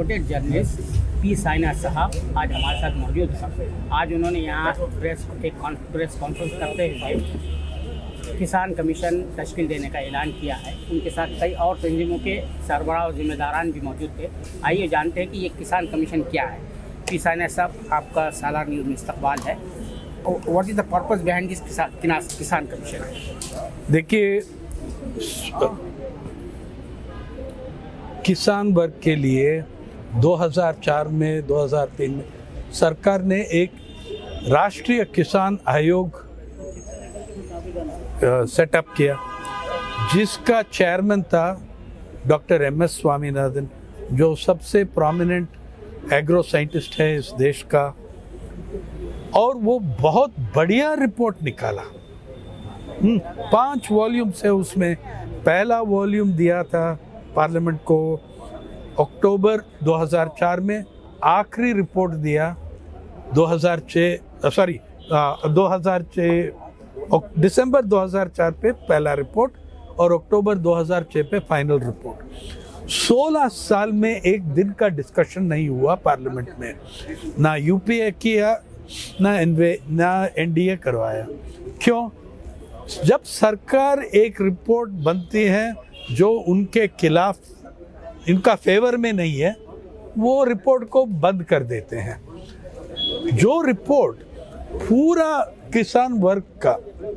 Noted journalist P Sainath साहब आज हमारे साथ मौजूद हैं। आज उन्होंने यहाँ प्रेस कॉन्फ्रेंस करते हुए किसान कमीशन तश्कील देने का ऐलान किया है। उनके साथ कई और तंजीमों के सरबराह और जिम्मेदारान भी मौजूद थे। आइए जानते हैं कि ये किसान कमीशन क्या है। पी साइनाथ साहब, आपका सालार न्यूज़ में इस्तकबाल है। What is the purpose behind this किसान कमीशन? देखिए, किसान वर्ग के लिए 2004 में 2003 में सरकार ने एक राष्ट्रीय किसान आयोग सेटअप किया, जिसका चेयरमैन था डॉक्टर MS स्वामीनाथन, जो सबसे प्रोमिनेंट एग्रो साइंटिस्ट है इस देश का। और वो बहुत बढ़िया रिपोर्ट निकाला। 5 वॉल्यूम से उसमें पहला वॉल्यूम दिया था पार्लियामेंट को अक्टूबर 2004 में, आखिरी रिपोर्ट दिया दिसंबर 2004 पे पहला रिपोर्ट और अक्टूबर 2006 पे फाइनल रिपोर्ट। 16 साल में एक दिन का डिस्कशन नहीं हुआ पार्लियामेंट में, ना यूपीए किया ना NDA करवाया। क्यों? जब सरकार एक रिपोर्ट बनती है जो उनके खिलाफ, इनका फेवर में नहीं है, वो रिपोर्ट को बंद कर देते हैं। जो रिपोर्ट पूरा किसान वर्ग का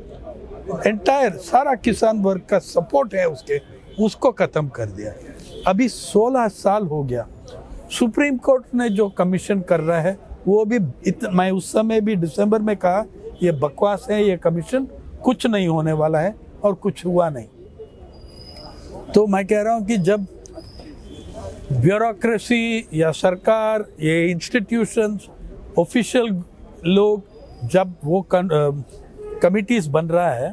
सारा किसान वर्ग का सपोर्ट है उसको खत्म कर दिया। अभी 16 साल हो गया। सुप्रीम कोर्ट ने जो कमीशन कर रहा है वो भी मैं उस समय भी दिसंबर में कहा ये बकवास है, ये कमीशन कुछ नहीं होने वाला है, और कुछ हुआ नहीं। तो मैं कह रहा हूँ कि जब ब्यूरोक्रेसी या सरकार, ये इंस्टीट्यूशंस, ऑफिशियल लोग, जब वो कमिटीज बन रहा है,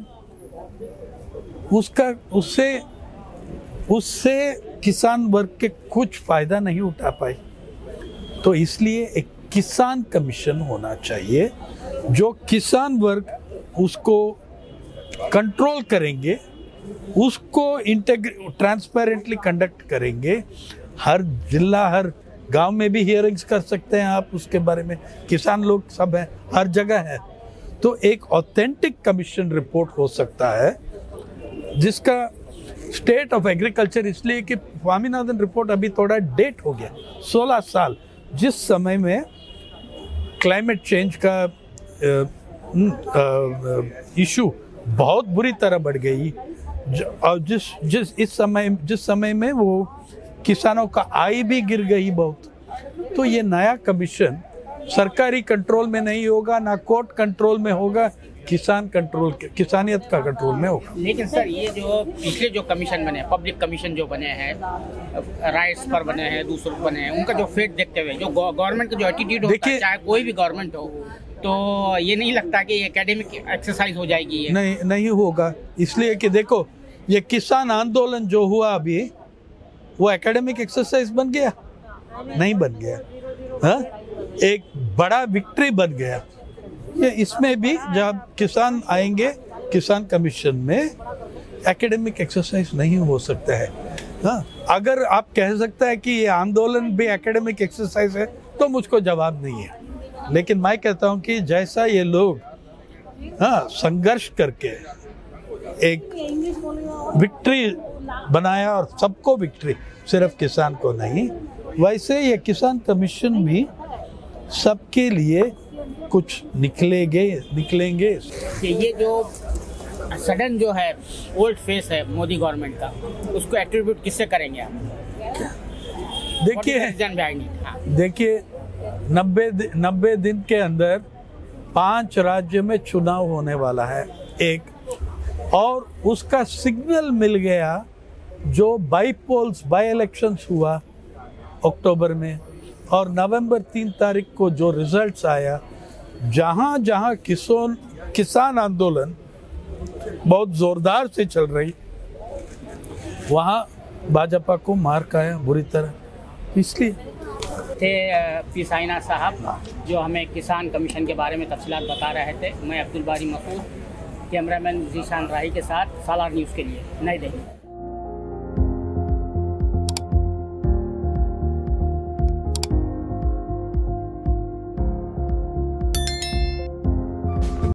उससे किसान वर्ग के कुछ फायदा नहीं उठा पाए। तो इसलिए एक किसान कमीशन होना चाहिए, जो किसान वर्ग उसको कंट्रोल करेंगे, उसको ट्रांसपेरेंटली कंडक्ट करेंगे। हर जिला, हर गांव में भी हियरिंग्स कर सकते हैं आप उसके बारे में। किसान लोग सब हैं, हर जगह है। तो एक ऑथेंटिक कमीशन रिपोर्ट हो सकता है, जिसका स्टेट ऑफ एग्रीकल्चर, इसलिए कि स्वामीनाथन रिपोर्ट अभी थोड़ा डेट हो गया। 16 साल, जिस समय में क्लाइमेट चेंज का इशू बहुत बुरी तरह बढ़ गई, और जिस समय में वो किसानों का आय भी गिर गई बहुत। तो ये नया कमीशन सरकारी कंट्रोल में नहीं होगा, ना कोर्ट कंट्रोल में होगा, किसानियत का कंट्रोल में होगा। लेकिन सर, ये जो पिछले जो कमीशन बने, पब्लिक कमीशन जो बने हैं, राइट्स पर बने हैं, दूसरों बने हैं, उनका जो फेट देखते हुए जो गवर्नमेंट का जो एटीट्यूड होता है, चाहे कोई भी गवर्नमेंट हो, तो ये नहीं लगता कि एकेडमिक एक्सरसाइज हो जाएगी? ये नहीं होगा। इसलिए कि देखो, ये किसान आंदोलन जो हुआ अभी, वो एकेडमिक एक्सरसाइज बन गया? नहीं बन गया। हाँ, एक बड़ा विक्ट्री बन गया। ये इसमें भी जब किसान आएंगे किसान कमीशन में, एकेडमिक एक्सरसाइज नहीं हो सकता है। हाँ, अगर आप कह सकते हैं कि ये आंदोलन भी एकेडमिक एक्सरसाइज है, तो मुझको जवाब नहीं है। लेकिन मैं कहता हूँ कि जैसा ये लोग संघर्ष करके एक विक्ट्री बनाया, और सबको विक्ट्री, सिर्फ किसान को नहीं, वैसे ये किसान कमीशन भी सबके लिए कुछ निकलेंगे। ये जो सडन जो है ओल्ड फेस है मोदी गवर्नमेंट का, उसको एट्रीब्यूट किससे करेंगे आप? देखिए 90 दिन के अंदर 5 राज्य में चुनाव होने वाला है एक, और उसका सिग्नल मिल गया जो बाई इलेक्शंस हुआ अक्टूबर में, और नवंबर 3 तारीख को जो रिजल्ट्स आया, जहां किसान आंदोलन बहुत जोरदार से चल रही, वहां भाजपा को मार खाया बुरी तरह। इसलिए थे पी साइनाथ साहब, जो हमें किसान कमीशन के बारे में तफसीलात बता रहे थे। मैं अब्दुल बारी मसूद, कैमरामैन जीशान राही के साथ सालार न्यूज़ के लिए नई दिल्ली।